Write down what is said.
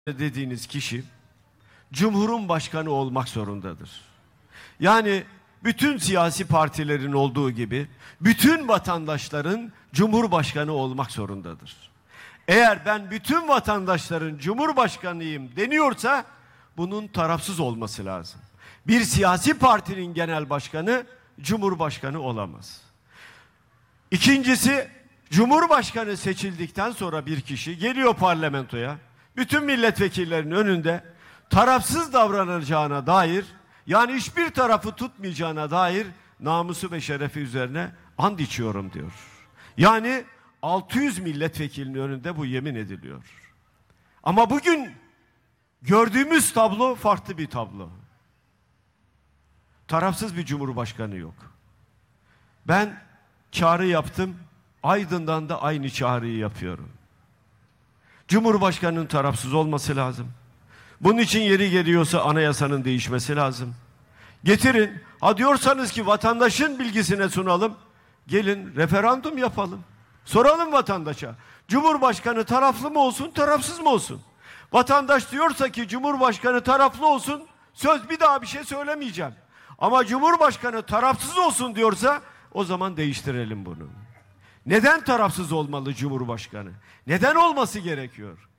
dediğiniz kişi Cumhur'un başkanı olmak zorundadır. Yani bütün siyasi partilerin olduğu gibi bütün vatandaşların Cumhurbaşkanı olmak zorundadır. Eğer ben bütün vatandaşların Cumhurbaşkanıyım deniyorsa bunun tarafsız olması lazım. Bir siyasi partinin genel başkanı Cumhurbaşkanı olamaz. İkincisi, Cumhurbaşkanı seçildikten sonra bir kişi geliyor parlamentoya, bütün milletvekillerinin önünde tarafsız davranacağına dair, yani hiçbir tarafı tutmayacağına dair namusu ve şerefi üzerine and içiyorum diyor. Yani 600 milletvekilinin önünde bu yemin ediliyor. Ama bugün gördüğümüz tablo farklı bir tablo. Tarafsız bir cumhurbaşkanı yok. Ben çağrı yaptım, Aydın'dan da aynı çağrıyı yapıyorum. Cumhurbaşkanının tarafsız olması lazım. Bunun için yeri geliyorsa anayasanın değişmesi lazım. Getirin, ha diyorsanız ki vatandaşın bilgisine sunalım, gelin referandum yapalım. Soralım vatandaşa, Cumhurbaşkanı taraflı mı olsun, tarafsız mı olsun? Vatandaş diyorsa ki Cumhurbaşkanı taraflı olsun, söz bir daha bir şey söylemeyeceğim. Ama Cumhurbaşkanı tarafsız olsun diyorsa o zaman değiştirelim bunu. Neden tarafsız olmalı Cumhurbaşkanı? Neden olması gerekiyor?